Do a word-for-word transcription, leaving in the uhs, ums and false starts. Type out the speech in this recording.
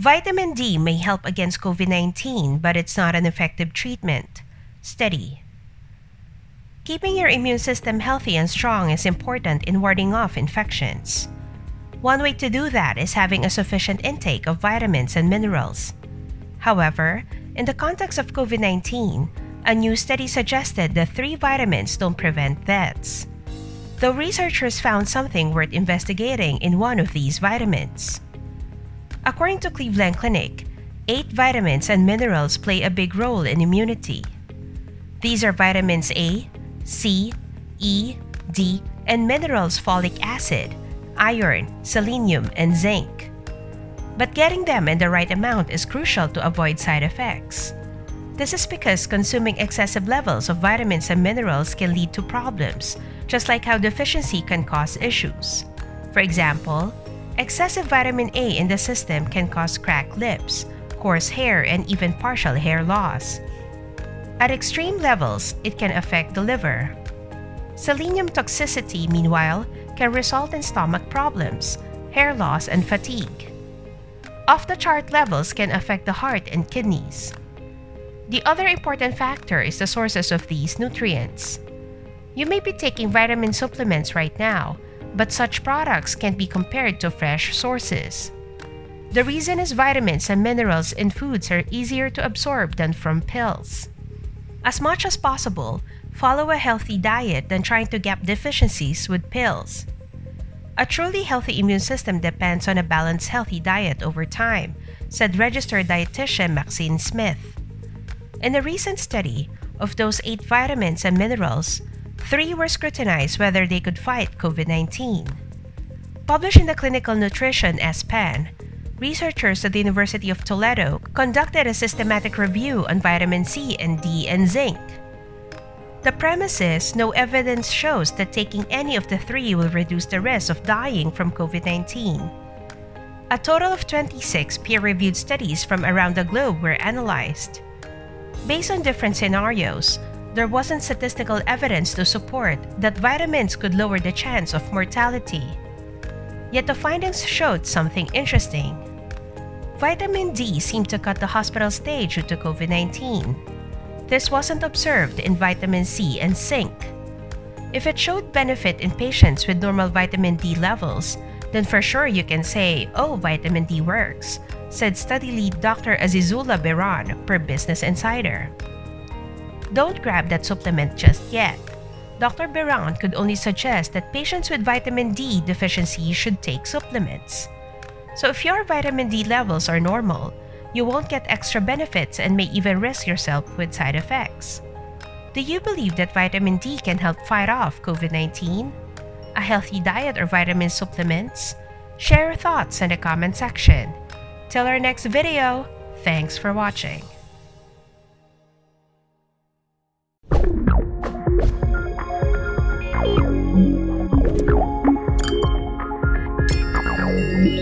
Vitamin D may help against COVID nineteen, but it's not an effective treatment. Study. Keeping your immune system healthy and strong is important in warding off infections. One way to do that is having a sufficient intake of vitamins and minerals. However, in the context of COVID nineteen, a new study suggested that three vitamins don't prevent deaths, though researchers found something worth investigating in one of these vitamins. According to Cleveland Clinic, eight vitamins and minerals play a big role in immunity. These are vitamins A, C, E, D, and minerals folic acid, iron, selenium, and zinc. But getting them in the right amount is crucial to avoid side effects. This is because consuming excessive levels of vitamins and minerals can lead to problems, just like how deficiency can cause issues. For example, excessive vitamin A in the system can cause cracked lips, coarse hair, and even partial hair loss. At extreme levels, it can affect the liver. Selenium toxicity, meanwhile, can result in stomach problems, hair loss, and fatigue. Off-the-chart levels can affect the heart and kidneys. The other important factor is the sources of these nutrients. You may be taking vitamin supplements right now, but such products can't be compared to fresh sources. The reason is vitamins and minerals in foods are easier to absorb than from pills. As much as possible, follow a healthy diet than trying to gap deficiencies with pills. A truly healthy immune system depends on a balanced healthy diet over time, said registered dietitian Maxine Smith. In a recent study, of those eight vitamins and minerals, three were scrutinized whether they could fight COVID nineteen. Published in the Clinical Nutrition S P A N, researchers at the University of Toledo conducted a systematic review on vitamin C and D and zinc. The premise is no evidence shows that taking any of the three will reduce the risk of dying from COVID nineteen. A total of twenty-six peer-reviewed studies from around the globe were analyzed. Based on different scenarios, there wasn't statistical evidence to support that vitamins could lower the chance of mortality. Yet the findings showed something interesting. Vitamin D seemed to cut the hospital stay due to COVID nineteen. This wasn't observed in vitamin C and zinc. If it showed benefit in patients with normal vitamin D levels, then for sure you can say, oh, vitamin D works, said study lead Doctor Azizullah Beran per Business Insider. Don't grab that supplement just yet. Doctor Beran could only suggest that patients with vitamin D deficiency should take supplements. So if your vitamin D levels are normal, you won't get extra benefits and may even risk yourself with side effects. Do you believe that vitamin D can help fight off COVID nineteen? A healthy diet or vitamin supplements? Share your thoughts in the comment section. Till our next video, thanks for watching. Thank you.